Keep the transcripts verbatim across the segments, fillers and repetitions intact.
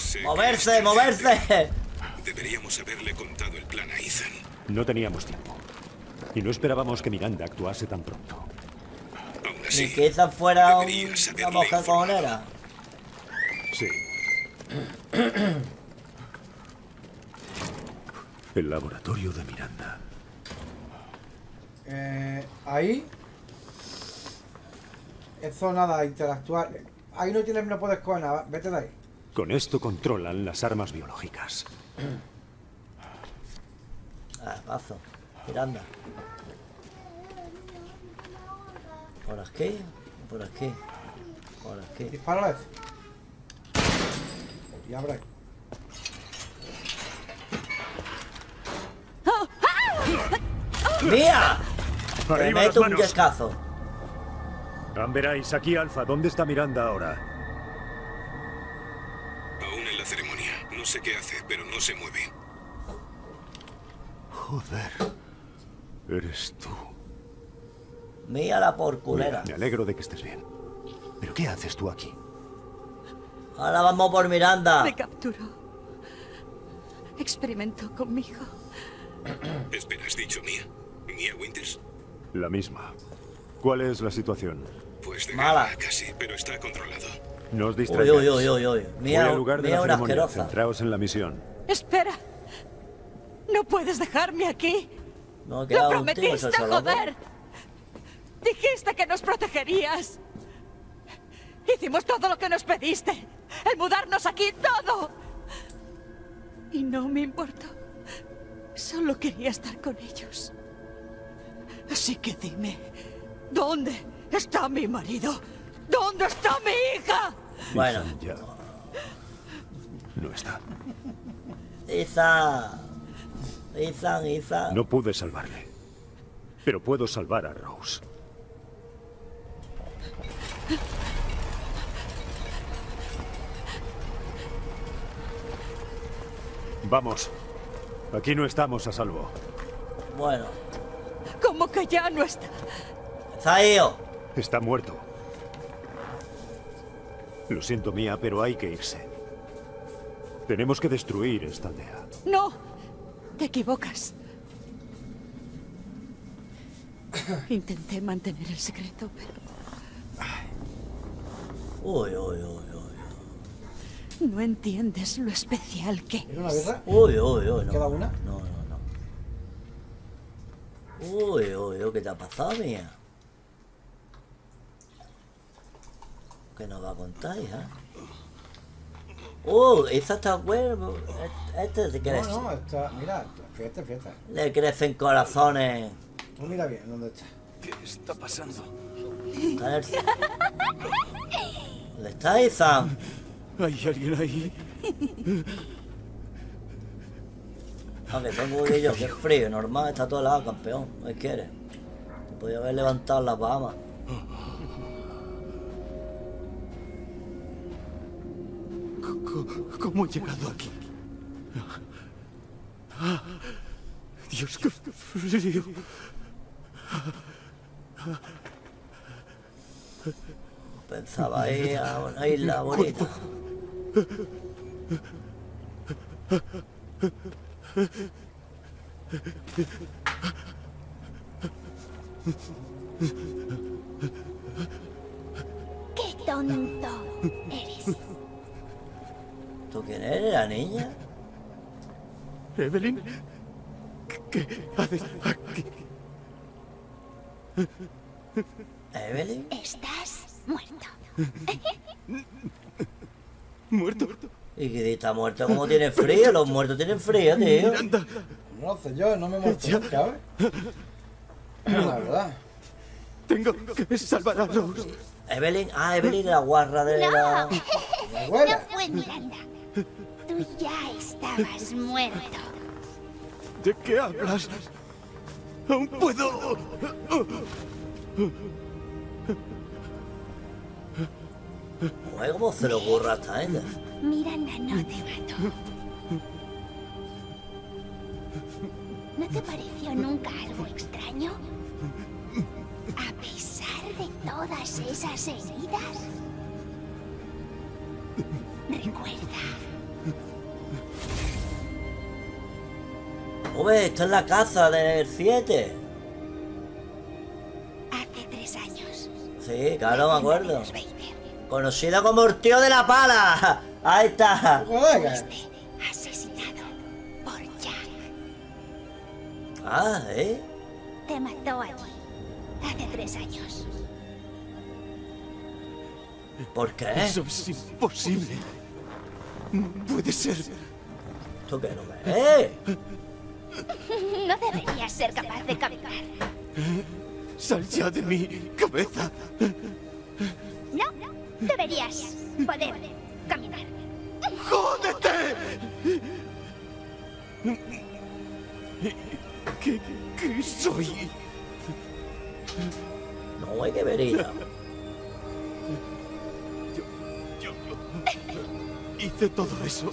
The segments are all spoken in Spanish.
Sé ¡Moverse, que es moverse! Deberíamos haberle contado el plan a Ethan. No teníamos tiempo. Y no esperábamos que Miranda actuase tan pronto. Aún así, Ni que esa fuera un- deberías una haberle mujer informado. cojonera. Sí. El laboratorio de Miranda. Eh, ahí. Eso nada, interactuar. Ahí no tienes, no puedes coger nada. Vete de ahí. Con esto controlan las armas biológicas. Ah, paso. Miranda. ¿Por aquí? ¿Por aquí? ¿Por aquí? Dispara a la vez. Y abre ahí. ¡Mía! Te ¡Arriba las meto un manos! yescazo. Amberáis, aquí Alfa. ¿Dónde está Miranda ahora? Aún en la ceremonia. No sé qué hace, pero no se mueve. Joder. Eres tú. Mía la Mira, porculera. me alegro de que estés bien. ¿Pero qué haces tú aquí? Ahora vamos por Miranda. Me capturó. Experimentó conmigo. Espera, ¿has dicho Mia? ¿Mia Winters? La misma. ¿Cuál es la situación? Pues de Mala. guerra casi, pero está controlado. No os Uy, distraigáis. uy, uy, uy, uy. Voy Mía, al lugar de mía la una ceremonia. asquerosa. Centraos en la misión. Espera. No puedes dejarme aquí. No, ¡Lo queda un tío, prometiste, eso es loco. joder! Dijiste que nos protegerías. Hicimos todo lo que nos pediste. El mudarnos aquí, todo. Y no me importó. Solo quería estar con ellos. Así que dime, ¿dónde está mi marido? ¿Dónde está mi hija? Bueno, Ethan ya no está. Ethan. Ethan, Ethan. No pude salvarle. Pero puedo salvar a Rose. Vamos. Aquí no estamos a salvo. Bueno, ¿Cómo que ya no está? Zahio. Está muerto. Lo siento, Mía, pero hay que irse. Tenemos que destruir esta aldea. No, te equivocas. Intenté mantener el secreto, pero Uy, uy, uy, uy. no entiendes lo especial que ¿Tiene una es. birra? Uy, uy, uy. No. ¿Queda una? No, no, no. Uy, uy, uy. ¿Qué te ha pasado, Mía? ¿Qué nos va a contar, hija? Uh, esa está bueno. Este se crece. No, no, está. Mira, fíjate, fíjate. Le crecen corazones. Tú mira bien dónde está. ¿Qué está pasando? Está en el- ¿Dónde está Ethan? ¿Hay alguien ahí? Aunque tengo un yo que es frío, normal, está todo helado, campeón. ¿Qué quieres? Podría haber levantado las Bahamas. ¿Cómo he llegado aquí? Dios, qué frío. Pensaba ahí a una isla bonita. ¡Qué tonto eres! ¿Tú quién eres, la niña? Evelyn, ¿qué haces aquí? ¿Evelyn? Estás muerto. ¿Muerto? ¿Y que está muerto? ¿Cómo tiene frío? Los muertos tienen frío, tío. Miranda, No lo sé yo, no me he muerto nunca, ¿ves? La verdad. tengo que salvar a Rose. Evelyn, ah, Evelyn, la guarra de la... La abuela. No fue Miranda. Tú ya estabas muerto. ¿De qué hablas? ¡Aún puedo! Joder, ¿cómo se le ocurre a esta gente? Miranda no te mató. ¿No te pareció nunca algo extraño? A pesar de todas esas heridas. Recuerda, Joder, esto es la casa del siete. Hace tres años. Sí, claro, me acuerdo. Los Vader. Conocido como el tío de la pala. Ahí está. Joder, Fuiste asesinado por Jack. Ah, ¿eh? Te mató allí. Hace tres años. ¿Por qué? Eso es imposible. No puede ser. ¿Tú qué no ves? No deberías ser capaz de caminar. Sal ya de mi cabeza. No, deberías poder caminar. ¡Jódete! ¿Qué, qué soy? No hay que ver ella. Yo hice todo eso.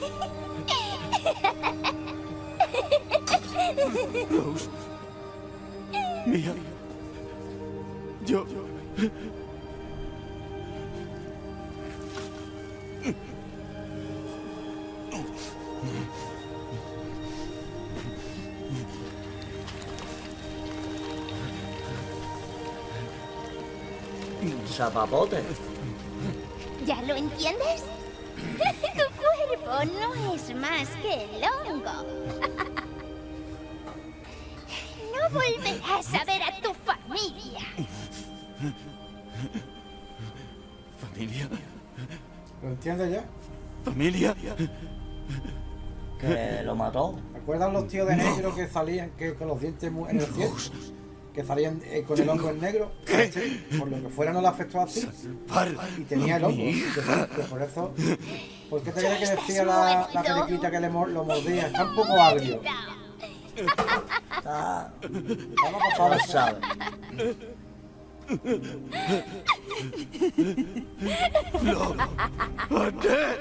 Rose. Mía. Yo. Zapapote. ¿Ya lo entiendes? Tu cuerpo no es más que el hongo. No volverás a ver a tu familia. ¿Familia? ¿lo entiendes ya? ¿Familia? Que lo mató. ¿Recuerdan los tíos de negro que salían que con los dientes mu- en el cielo? Que salían eh, con el hongo en negro. Este, por lo que fuera no le afectó así. Salvar Y tenía el a hongo. mi Que, hija. que por eso. ¿Por qué te crees que ¿Ya decía estás la, la muerto? periquita que le mor- lo mordía? Está un poco agrio. Está... Vamos a No lo pasar. sabe. ¡Lo haré!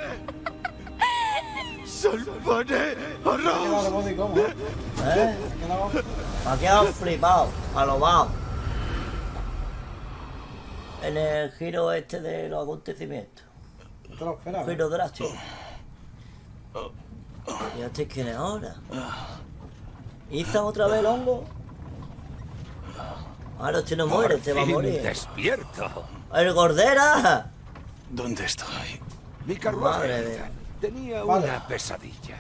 ¡Salvaré a Me ha quedado de Rose! body como, ¿eh? ¿Eh? Me ha quedado- Me ha quedado flipado, alobado. En el giro este de los acontecimientos. No te lo esperaba. Giro drástico. ¿Y este quién es ahora? ¿Hizo otra vez el hongo? Ahora este no muere, este va a Por fin morir. despierto. ¡El Gordera! ¿Dónde estoy? Mi Madre carruaje mía. tenía Vale. una pesadilla.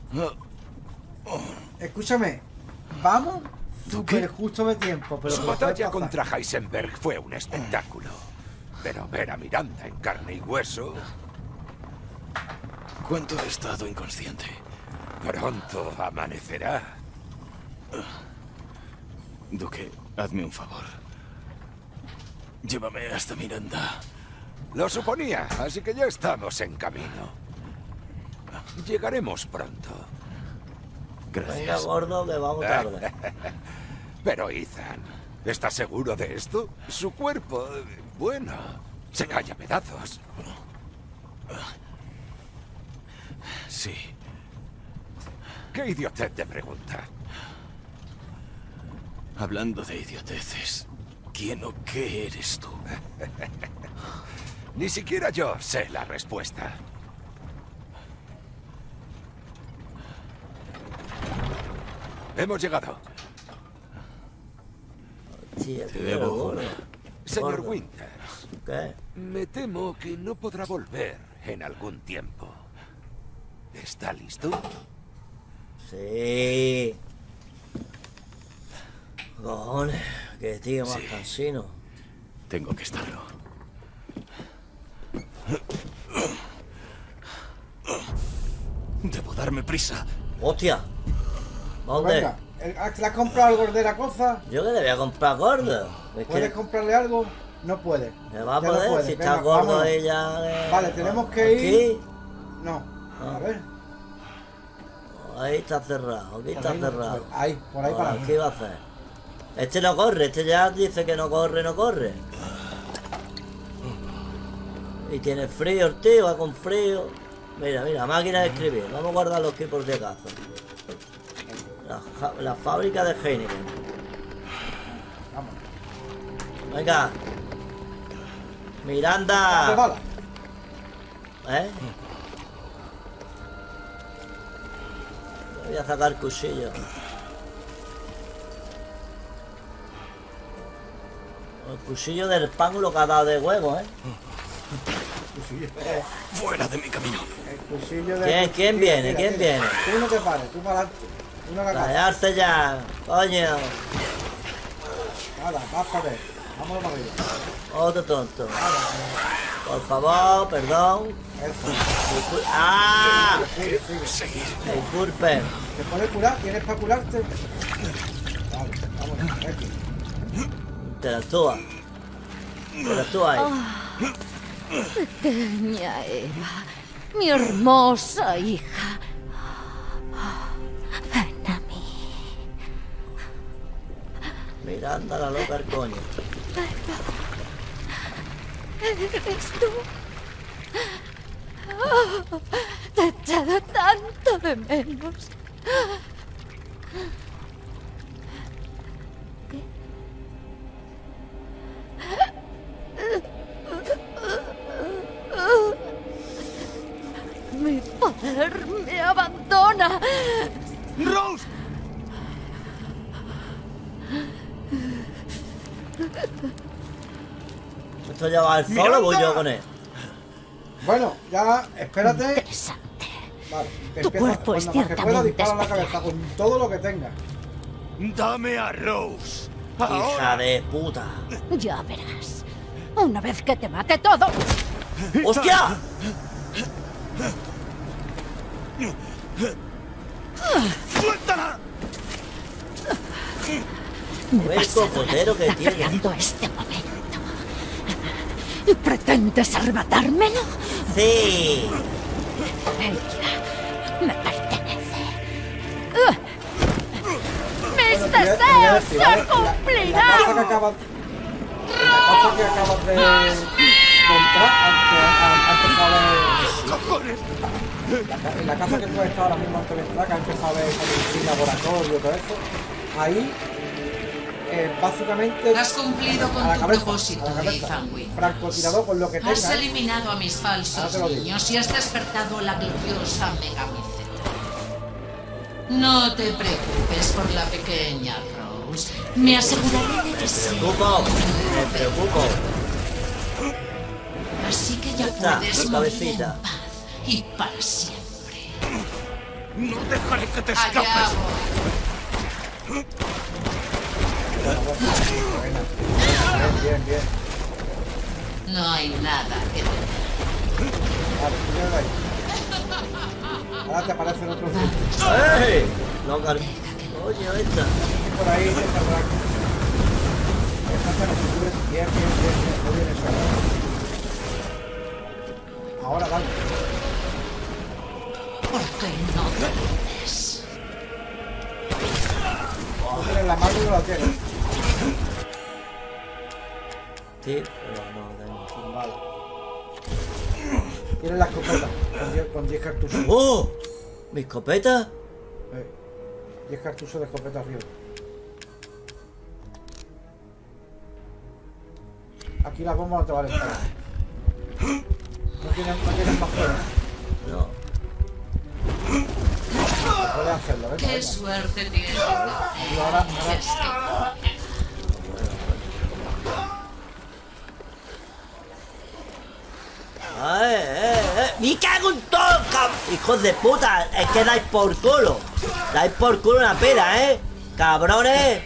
Escúchame, vamos ¿Tú qué? súper justo de tiempo, pero Su que lo batalla puedes pasar. contra Heisenberg fue un espectáculo. Pero ver a Miranda en carne y hueso, ¿Cuánto he estado inconsciente? pronto amanecerá. Duque, hazme un favor. Llévame hasta Miranda. Lo suponía, así que ya estamos en camino. Llegaremos pronto. Venga, Gracias. gordo, que vamos tarde. Pero Ethan, ¿estás seguro de esto? Su cuerpo, eh, bueno, se cae a pedazos. Sí. ¿Qué idiotez te pregunta? Hablando de idioteces, ¿quién o qué eres tú? Ni siquiera yo sé la respuesta. Hemos llegado. Sí, Te debo gordo. una. Señor Gordo. Winters, ¿Qué? me temo que no podrá volver en algún tiempo. ¿Está listo? Sí. Cojones, qué tío más Sí. cansino. Tengo que estarlo. Debo darme prisa. ¡Hostia! ¿Dónde? Venga, el- ¿le has comprado algo de la cosa? Yo que le voy a comprar gordo. Es ¿Puedes que comprarle algo? No puede. me va a Ya no poder puede. si Venga, está gordo vámonos. ella. eh, Vale, tenemos que ir- aquí. No. Ah. A ver. Ahí está cerrado, aquí está Por ahí no, cerrado. por ahí, por ahí para ¿Qué va a hacer? Este no corre, este ya dice que no corre, no corre. Y tiene frío el tío, va con frío. Mira, mira, máquina de escribir. Vamos a guardar los equipos de caza. La, ja- la fábrica de Heineken. Vamos. Venga. ¿Dónde Miranda. bala? ¿Eh? Voy a sacar cuchillo. El cuchillo del pan lo que ha dado de huevo, ¿eh? Fuera de mi camino. El cuchillo de... ¿Quién, quién Mira, viene? mira, ¿Quién mira. viene? Tú no te pares, tú para adelante. Uno que acabe. Callarse ya, coño. Nada, pásate. Vámonos para arriba. Otro tonto. Por favor, perdón. Eso. Discul- ¡Ah! Sigue, sigue. Disculpen. ¿Te puedes curar? ¿Tienes para curarte? Vale, vámonos. Aquí. Interactúa. Interactúa ahí. Pequeña Eva, mi hermosa hija. Ven a mí. Miranda la loca el coño. ¿Eres tú? Oh, te he echado tanto de menos. Mi poder me abandona. ¡Rose! ¿Esto ya va al solo o voy yo con él? Bueno, ya, espérate. Interesante. Vale, Tu empieza, cuerpo es cuando más que pueda, ciertamente dispara a la cabeza especial. con todo lo que tenga. ¡Dame a Rose! Hija ¡Ahora! de puta. Ya verás. Una vez que te mate todo. ¡Hostia! ¡Suéltala! Me Ve el vas a cocotero que doler tiene. creando este momento. ¿Y pretendes arrebatármelo? Sí. Ella me pertenece. ¡Mis Bueno, te voy a- te voy a deseos decir, se ¿vale? La- La casa que cumplirán! acabas la casa que acabas de, de entrar, antes, ha, ha empezado a ver... ¡Cojones! La, ca- en la casa que tú has estado ahora mismo antes de entrar, que ha empezado a ver el laboratorio y todo eso, ahí, eh, básicamente... Has cumplido con a la tu cabeza, propósito, a la cabeza. Ethan Winters. Francotirador con lo que tenga. Has ¿eh? eliminado a mis Ahora falsos te lo digo. niños y has despertado la gloriosa Megamiceta. No te preocupes por la pequeña Rose. Me aseguraré de que sea. Preocupo. Me preocupo. Así que ya Está, puedes tu morir cabecita. en paz y para siempre. ¡No dejaré que te Allá escapes! voy. Buena. Bien, bien, bien. No hay nada que temer. Vale, tú quédate ahí. Ahora te aparecen otros bichos. ¡Ey! No, car... Coño, esta. Y por ahí te saldrá. Esa se nos cubre. Bien, bien, bien, bien. Muy bien eso. Ahora dale. ¿Por qué no te rindes? Tú tienes la mano y no la tienes. Sí, pero no, tengo. Vale. Tienes la escopeta con diez- con diez cartuchos. ¡Oh! ¿Mi escopeta? Eh, diez cartuchos de escopeta arriba. Aquí las bombas no te valen para. No tienes, no tienes más fuera. No. Puedes hacerlo, ¿ves? Qué Venga. suerte tienes. Y ahora, ahora ¡Ay, eh, eh! ¡Me cago en todo, cab- hijos de puta! Es que dais por culo. Dais por culo una pera, ¿eh? ¡Cabrones!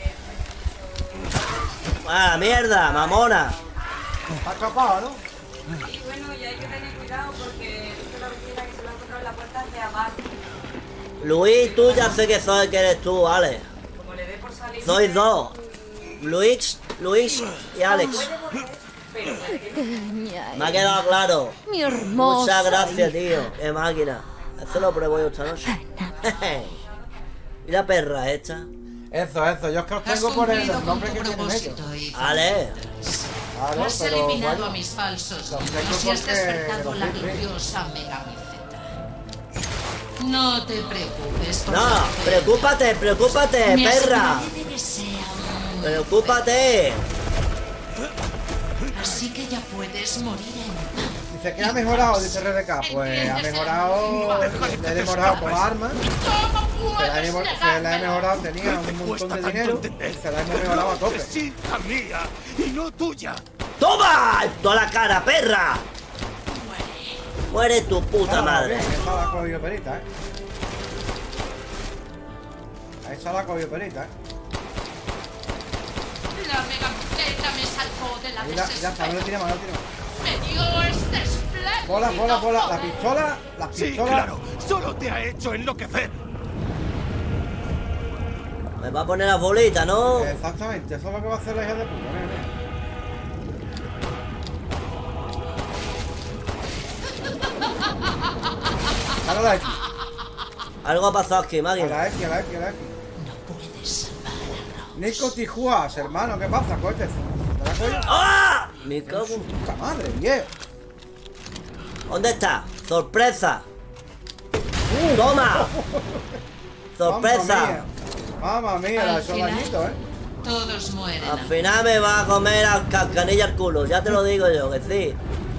¡Ah, mierda, mamona! ha escapado, ¿no? Y bueno, y hay que tener cuidado porque es una vecina que se lo ha encontrado en la puerta de abajo. Luis, tú ya sé que soy que eres tú, Alex. Como le dé por salir. Sois dos. Luis, Luis y Alex. Puede volver, pero puede que no. Pequeña Me ha Eva, quedado claro. mi hermosa Muchas gracias, hija. tío. Qué máquina. Eso lo pruebo yo esta noche. Y la perra esta. Eso, eso. Yo es que os Has tengo por el cumplido con nombre tu que tienen ellos. propósito, Ethan Ale. Winters. Vale, Has pero eliminado bueno. a mis falsos los niños tengo y has porque despertado los la vi, sí. gloriosa Megamiceta. No te preocupes por No, la fe. preocúpate, preocúpate, Me perra. aseguraré de que sea un Preocúpate. Así que ya puedes morir en paz. Dice que ha mejorado, dice R D K. Pues ha mejorado. Le he demorado por armas. Se la, he, se la he mejorado, tenía un montón de dinero. Y se la hemos mejorado a tope. Es hija mía y no tuya. ¡Toma! ¡Toda la cara, perra! Muere tu puta madre. Esa la cogió perita, eh. Esa la cogió perita, eh. La megaceta me salvó de la Mira, ya está, no le tiramos, no le tiramos. Me dio este espléndido. Bola, bola, bola. La pistola, la Sí, pistola. claro. Solo te ha hecho enloquecer. Me va a poner las bolitas, ¿no? Exactamente, eso es lo que va a hacer la hija de puta. Mira, mira. Ahora la X. Algo ha pasado aquí, A Maggie. la X, a la X, a la X. No puedes salvar a Rose. Nico Tijuas, hermano, ¿qué pasa? Cohete. ¿Te la coño? ¡Ah! Me cago en... Puta madre, viejo. ¿Dónde está? ¡Sorpresa! ¡Toma! ¡Sorpresa! Mamma mía, la Al esos final, dañitos, eh. Todos mueren. Al final me va a comer al cascanilla el culo, ya te lo digo yo, que sí.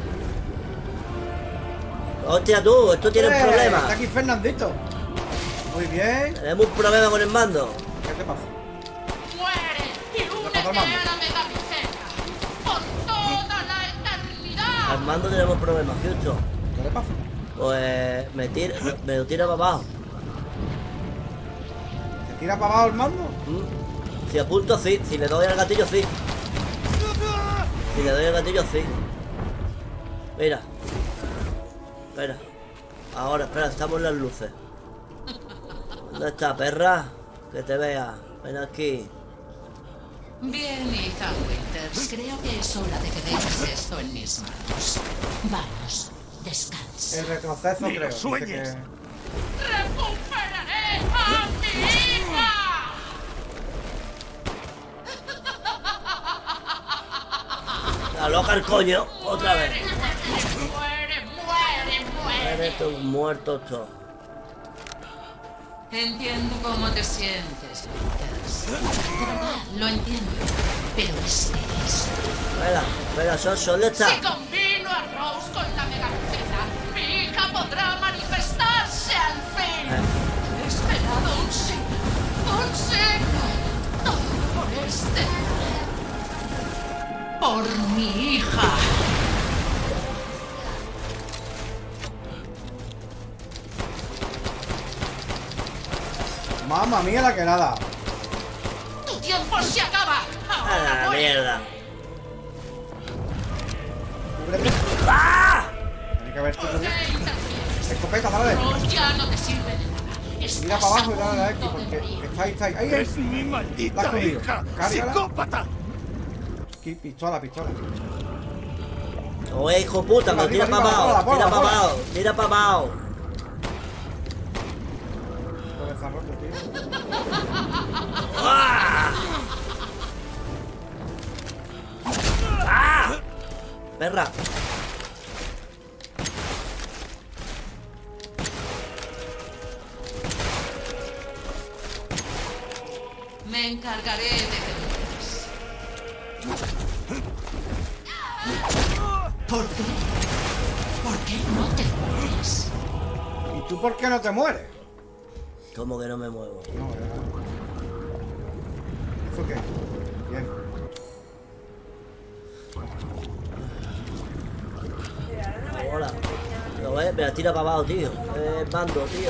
Hostia tú, esto tiene un Eh, problema. Está aquí Fernandito. Muy bien. Tenemos un problema con el mando. ¿Qué te pasa? Muere y únete pasa a al la mando? megaceta. Por toda la eternidad. Al mando tenemos problemas, justo. ¿Qué le pasa? Pues me tira, me lo tira para abajo. ¿Te tira para abajo el mando? ¿Mm? Si apunto, sí. Si le doy al gatillo, sí. Si le doy al gatillo, sí. Mira. Espera. Ahora, espera, estamos en las luces. ¿Dónde está, perra? Que te vea. Ven aquí. Bien, Ethan Winters. Creo que es hora de que dejes esto en mis manos. Vamos, descansa. El retroceso, Ni lo creo. Dice sueñes. que- ¡Recuperaré a mi hija! La loca el coño. Otra vez. Muere, muere, muere. Eres tú muerto todo. Entiendo cómo te sientes, Winters. De verdad, lo entiendo. Pero es esto. Espera, espera, Sonso, ¿dónde está? Si combino a Rose con la megaceta, mi hija podrá manifestarse al fin. He esperado un siglo, un siglo. Todo por este. Por mi hija. Mamma mía, la que nada. Tu tiempo se acaba. ¡A Ahora la muere. mierda! Cúbrete. ¡Ah! Tiene que haber tú cubierto. Ethan Winters, Escopeta, dale. Rose ya no te sirve de nada. Estás Mira para abajo y dale a la a X punto de porque morir. está ahí, está ahí. Ahí, ahí. Es mi La maldita has cogido. hija. Cárgala. ¡Psicópata! Aquí, pistola, pistola. Oye, hijo puta, me Arriba, tira para arriba, abajo. bola, bola, Tira para bola. abajo. Tira para abajo. Cabeza rota, tío. ¡Ah! ¡Ah! Perra. Me encargaré de que mueras. ¿Por qué? ¿Por qué no te mueres? ¿Y tú por qué no te mueres? ¿Cómo que no me muevo? No, ya. ¿Eso qué? Bien. Hola. Lo ves, me la tira para abajo, tío. Eh, mando, tío.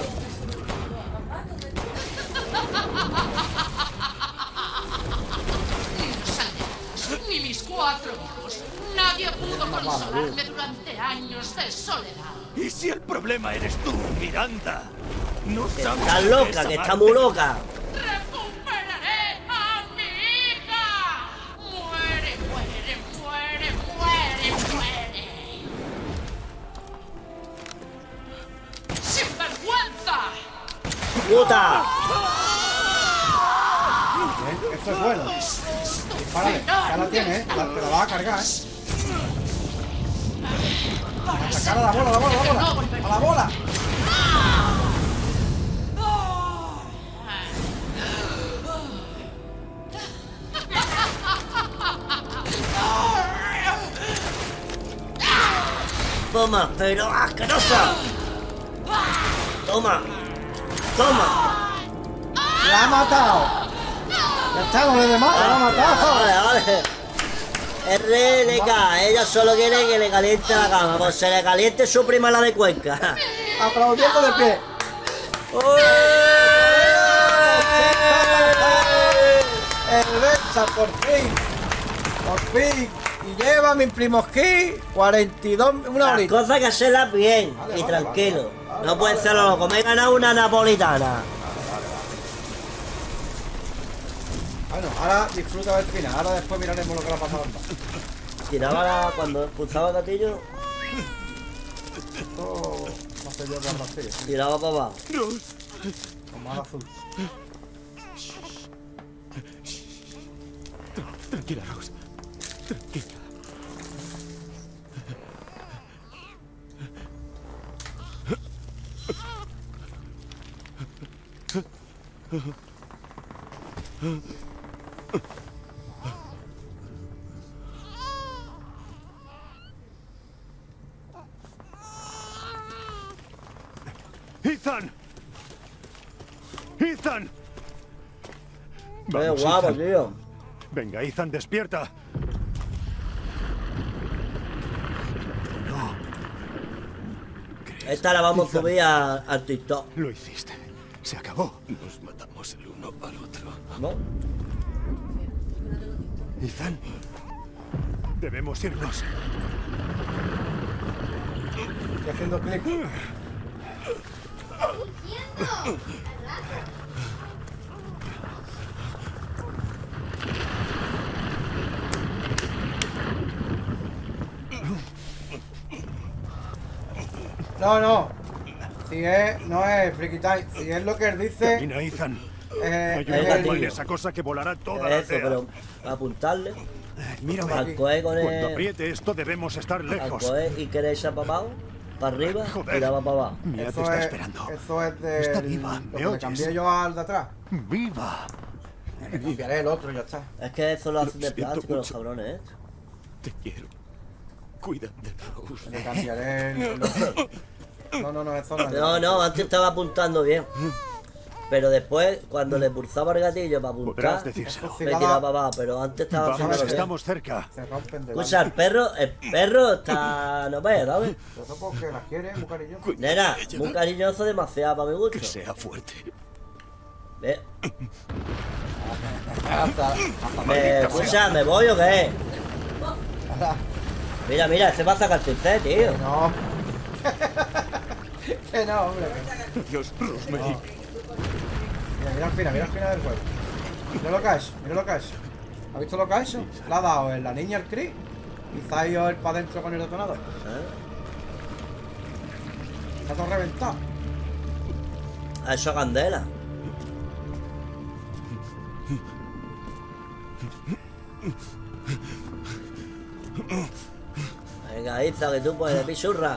Ni los aldeanos, ni mis cuatro hijos. Nadie pudo consolarme durante años de soledad. ¿Y si el problema eres tú, Miranda? No Que sabes está lo que loca, es que está amarte. muy loca. ¡Recuperaré a mi hija! ¡Muere, muere, muere, muere, muere! ¡Sinvergüenza! ¡Puta! Bien, eso es bueno. Dispárale. Ya la tienes, ¿eh? La- te la vas a cargar, ¿eh? A sacar a la bola, a la bola, a la bola. A la bola. Toma, pero asquerosa. Toma. Toma. ¡La ha matado! Ya está, no le dé más, la ha matado. Vale, vale. R L K, ella solo quiere que le caliente la cama. Pues se le caliente su prima la de Cuenca. Aplaudiendo de pie. El Benza, por fin. Por fin. Y lleva mi primo Ski cuarenta y dos, una Las horita. cosas que hacerlas bien Vale, y vale, tranquilo. vale, vale, No pueden vale, ser vale. loco. Me he ganado una napolitana. Bueno, ahora disfruta del final. Ahora después miraremos lo que le ha pasado al bar. Tiraba la, cuando pulsaba el gatillo, Esto no sé yo qué habrá sido. tiraba para abajo. Con más azul. Tranquila, Rose. Tranquila. ¡Ethan! ¡Ethan! Qué Vamos, guapo, Ethan. tío. Venga, Ethan, despierta. Esta la vamos a Ethan. subir a- al TikTok, Lo hiciste. Se acabó. Nos matamos el uno al otro. ¿no? Ethan. Debemos irnos. Estoy haciendo clic. No, no. Si es, no es Freaky Time. Si es lo que él dice, Camina, Ethan. eh, Ayúdame el a gatillo. mover esa cosa que volará toda la Eso, aldea. pero apuntarle Mírame. al coe con Cuando el, apriete esto debemos estar al lejos. coe y que echa para abajo, para arriba, Joder. tiraba para abajo. Mía te eso está es, esperando. eso es de Está viva, lo ¿me que le oyes? cambié yo al de atrás. ¡Viva! Le cambiaré el otro y ya está. Es que eso lo hacen de siento plástico los mucho. cabrones, ¿eh? Te quiero. Cuida de Rose. Le cambiaré el, el otro. No, no, no, eso no es. No, no, antes estaba apuntando bien. Pero después, cuando le pulsaba el gatillo para apuntar, Podrás decírselo. Eso sí. me tiraba para abajo, pero antes estaba Vamos, haciendo que bien. estamos cerca. Se rompen de Escucha, el perro, el perro está... no ve, ¿sabes? Eso porque la quiere, muy cariñoso. Nena, muy cariñoso demasiado para mi gusto. Que sea fuerte. Ve, Hasta, hasta me, escucha, ¿me voy o qué? Ahora, Mira, mira, ese va a sacar pincel, tío. no. Que no, hombre. Dios, Rosemary. Mira, mira al final, mira al final del juego. Mira lo que ha hecho, mira lo que ha hecho. ¿Has visto lo que ha hecho? Le ha dado en la niña el Chris y se ha ido él para adentro con el detonador. ¿Eh? Está todo reventado. Ha hecho candela. Venga, Iza, que tú puedes, pichurra.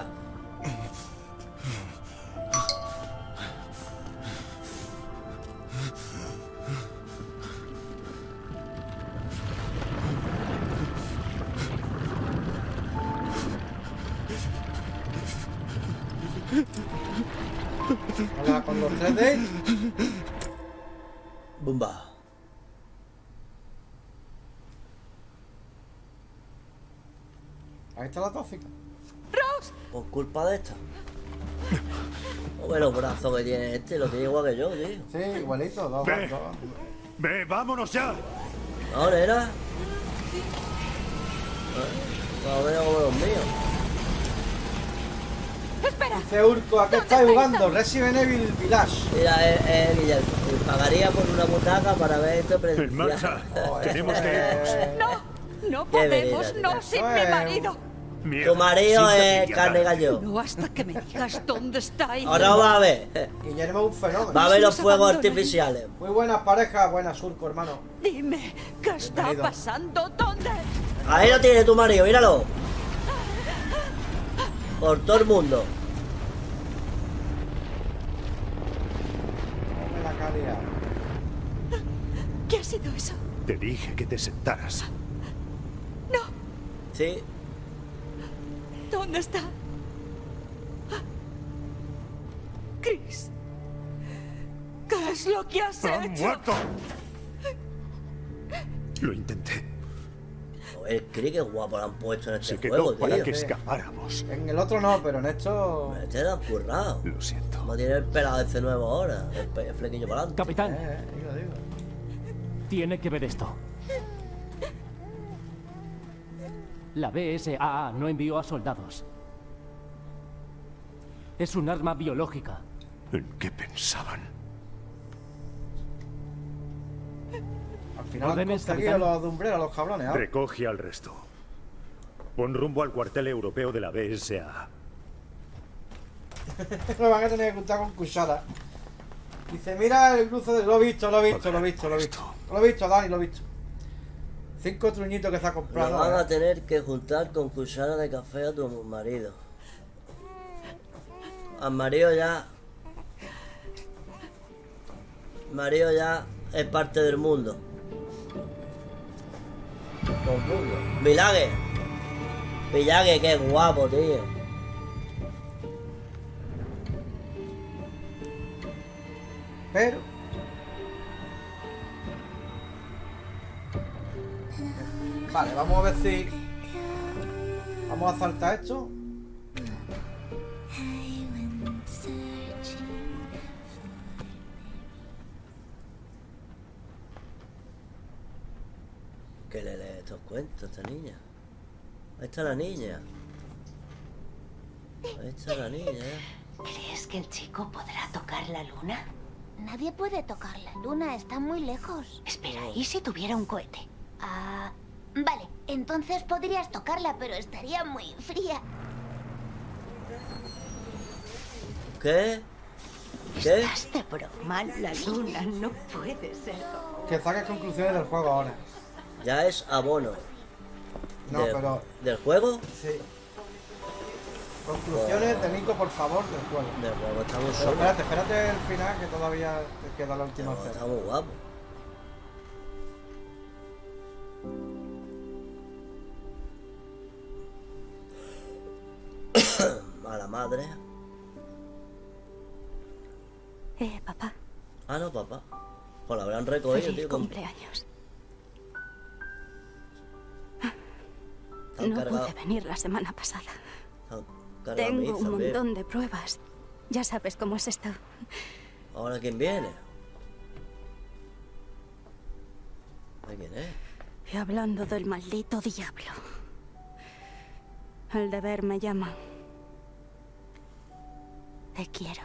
Hola, con los tres D. Bumba. Ahí está la tóxica. ¡Rose! Por culpa de esta. Bueno, los brazos que tiene este, lo tiene igual que yo, tío. Sí, igualito, dos, Ve. dos. Ve, vámonos ya. No, nena. No veo como los míos. ¡Espera! Dice Urco, ¿a qué ¿Dónde estáis está jugando? Ethan? Resident Evil Village. Mira, eh, eh, Guillermo, pagaría por una butaca para ver esto En presencial. marcha. Tenemos que irnos. Eh, ¡No! ¡No Qué podemos! venida, ¡No tía. sin Eso mi es marido! Mierda, Tu marido siéntate es y carne agárrate. gallo. No hasta que me digas dónde está Ethan. Ahora va a ver. Guillermo es un fenómeno. Va a ver los Nos fuegos abandonan. artificiales. Muy buenas parejas, buenas Urco, hermano. Dime, ¿qué está Bienvenido. pasando? ¿Dónde? Ahí lo tiene tu marido, míralo. Por todo el mundo. Dame la calidad. ¿Qué ha sido eso? Te dije que te sentaras. No, Sí. ¿dónde está? Chris, ¿qué es lo que has ¡Han hecho? muerto! Lo intenté. Joder, Chris, qué guapo lo han puesto en este Se juego, quedó para tío. que escapáramos. En el otro no, pero en esto... Este lo han currado. Lo siento. Como tiene el pelado ese nuevo ahora. El, pe- el flequillo para adelante. Capitán, Eh, digo, digo. tiene que ver esto. La B S A A no envió a soldados. Es un arma biológica. ¿En qué pensaban? Al final han Órdenes, conseguido capitán. los de Umbrella, los cabrones, ¿ah? Recoge al resto. Pon rumbo al cuartel europeo de la B S A A. Lo van a tener que contar con cuchara. Dice, mira el cruce de... Lo he visto, lo he visto, lo he visto, lo he visto. Lo he visto, Dani, lo he visto. Cinco truñitos que se ha Lo comprado. van ¿eh? a tener que juntar con cuchara de café a tu marido. Al marido ya... Marido ya es parte del mundo. Confundo. Milagre. Milagre, qué guapo, tío. Pero... Vale, vamos a ver si... Vamos a saltar esto. Que le lee estos cuentos a esta niña. Ahí está la niña. Ahí está la niña, ¿eh? ¿Crees que el chico podrá tocar la luna? Nadie puede tocar la luna, está muy lejos. Espera, ¿y si tuviera un cohete? Ah, vale, entonces podrías tocarla, pero estaría muy fría. ¿Qué? ¿Qué? Estás de broma, la luna no puede ser. Que saques conclusiones del juego ahora. Ya es abono. No, Del- pero... ¿Del juego? Sí. Conclusiones de Nico, por favor, del juego. Del juego, está muy Pero solo. espérate, espérate el final, que todavía te queda la última Está escena. muy guapo. A la madre. Eh, papá, Ah, no, papá. Pues la habrán recogido, feliz tío. con- cumpleaños. Están No cargados. pude venir la semana pasada. Están cargados Tengo mis un también. montón de pruebas. Ya sabes cómo es esto. Ahora, ¿quién viene? ¿Ay, quién es? Y hablando del maldito diablo. El deber me llama. Te quiero.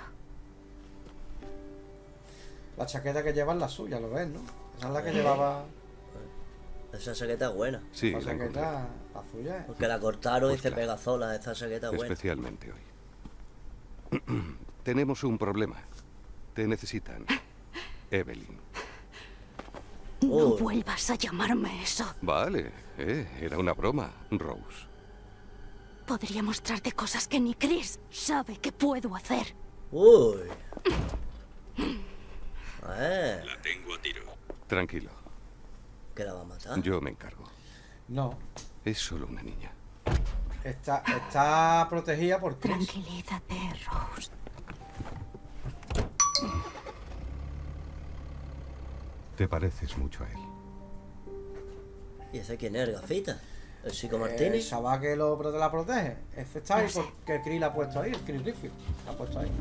La chaqueta que lleva es la suya, lo ves, ¿no? Esa es la que llevaba... Esa chaqueta es buena. Sí, La la encontré. chaqueta, la suya. ¿eh? Porque la cortaron Pues y se claro. pega sola. Esa chaqueta es buena. Especialmente hoy. Tenemos un problema. Te necesitan. Evelyn. No Uy. vuelvas a llamarme eso. Vale, eh, era una broma, Rose. Podría mostrarte cosas que ni Chris sabe que puedo hacer. Uy. Eh, La tengo a tiro. Tranquilo, que la va a matar. yo me encargo. No, Es solo una niña. está, está protegida por Chris. Tranquilízate, Rose. Te pareces mucho a él. ¿Y ese quién es? ¿El gafita? ¿El Chico El Martínez? chaval que lo prote- la protege. Ese está ahí No sé. porque Chris la ha puesto ahí, el Chris Redfield. La ha puesto ahí.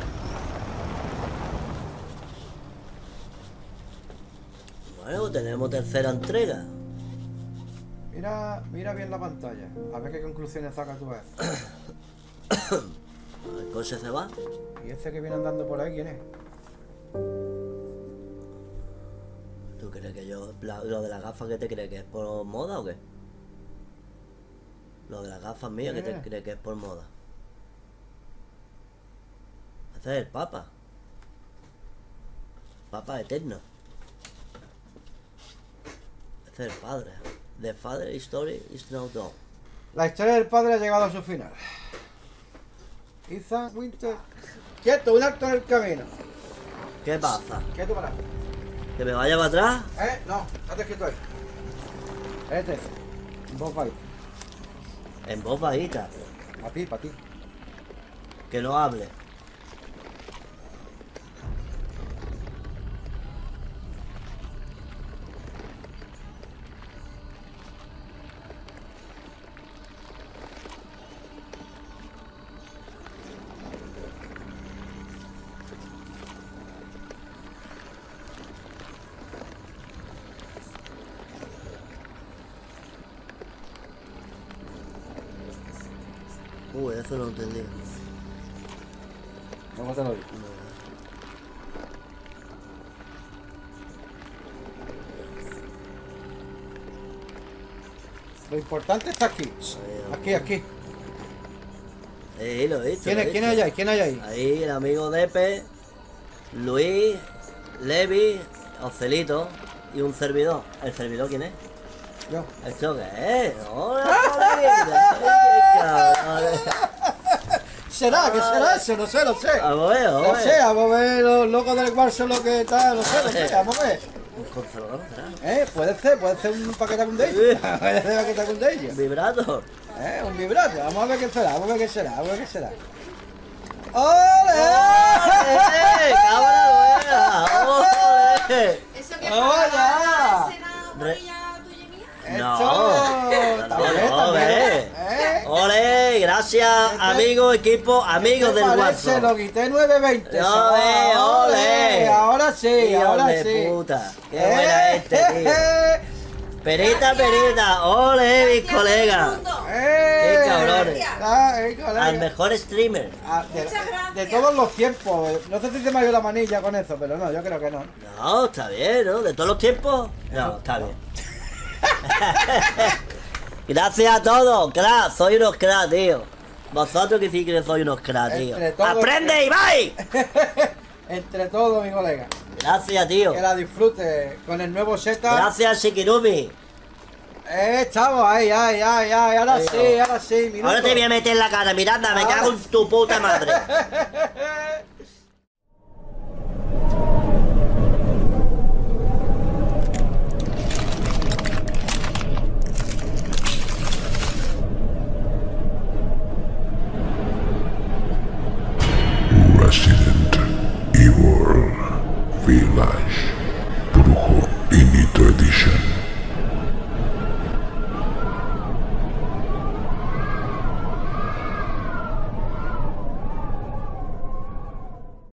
Bueno, tenemos tercera entrega. Mira, mira bien la pantalla. A ver qué conclusiones saca tú a eso. El coche se va. ¿Y ese que viene andando por ahí quién es? ¿Tú crees que yo... la- lo de las gafas, ¿qué te crees? ¿Que es por moda o qué? Lo de las gafas mías, ¿qué te Mira. crees que es por moda? Ese es el Papa. Papa eterno. Ese es el padre. The father story is now done. La historia del padre ha llegado a su final. Ethan Winter. ¡Quieto! ¡Un alto en el camino! ¿Qué pasa? ¿Quieto para? ¿Que me vaya para atrás? ¿Eh? No, estate quieto ahí. Este. Vos vais. En voz bajita. Para ti, para ti. Que no hable. Vale, eso no lo entendí. ¿Cómo te lo digo? Lo importante está aquí. Aquí, aquí. Sí, lo he visto. ¿Quién, lo es, he ¿quién visto. hay ahí? ¿Quién hay ahí? Ahí el amigo Depe, Luis, Levi, Ocelito y un servidor. ¿El servidor quién es? Yo. ¿Esto qué es? ¡Hola, cabrones! ¿Será? ¿Qué será eso? No sé, no sé. Vamos a ver, vamos a No ver. sé, vamos a ver los locos del cuarzo lo que está, no sé, no sé, vamos a ver. Un consolador, ¿será? Eh, puede ser, puede ser un paquete con de ellos. Puede ser un paquete con de ellos. Vibrato. Eh, un vibrato, vamos a ver qué será, vamos a ver qué será, vamos a ver qué será. ¡Ole! ¡Ole! ¡Cabra buena! ¡Ole! Eso que ¡Oh, para ya! la cena Re- parrilla tuya y mía. No, Esto, no, también, no, también. ve. ¿Eh? ¡Ole! Gracias, Este- amigos, equipo, amigos ¿Qué del parece? WhatsApp. Lo quité nueve veinte. No, chaval. ve, ole. Ahora sí, Hijo ahora de sí. puta. Qué Eh, buena este, tío. eh, Perita, perita. ¡Ole, mis Gracias, colegas! todo el mundo. eh. ¡Qué cabrones! Ah, eh, colega. Al mejor streamer. Ah, de, Muchas gracias. de todos los tiempos. No sé si se me ha ido la manilla con eso, pero no, yo creo que no. No, está bien, ¿no? ¿De todos los tiempos? No, está bien. Gracias a todos, crack. Soy unos crack, tío. Vosotros que sí que sois unos crack, tío. Entre todos- ¡Aprende, Ibai! Entre todos, mi colega. Gracias, tío. Que la disfrute con el nuevo Zeta. Gracias, Shikirumi. Eh, estamos ahí, ay, ay, ay. Ahora Tío. sí, ahora sí. Minuto. Ahora te voy a meter en la cara, Miranda, me Ahora- cago en tu puta madre.